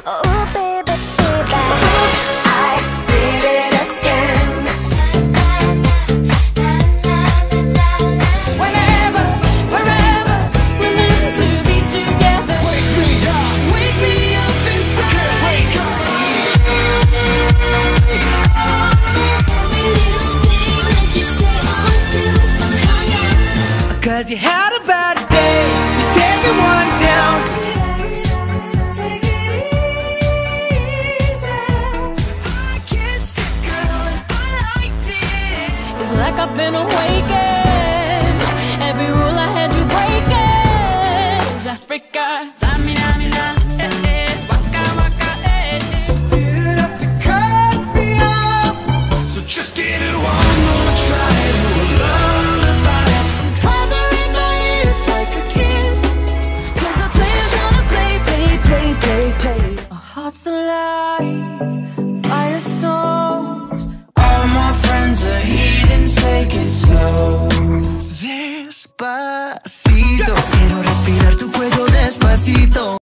Oh baby, baby, oops, I did it again. Whenever, wherever, we're meant to be together. Wake me up inside. Wake up. Cause you had a bad day, you're taking one down. Take it easy. I kissed a girl and I liked it. It's like I've been awakened. Every rule I had you breaking. It's Africa, Tamina, eh, eh, waka, waka, eh, eh. Didn't have to cut me off, so just give it one more try. To a lullaby, Covering my ears like a kid. Cause the players wanna play, play, play, play, play. our hearts alive, firestorms. All my friends are heathens, take it slow. Despacito, quiero respirar tu cuello despacito.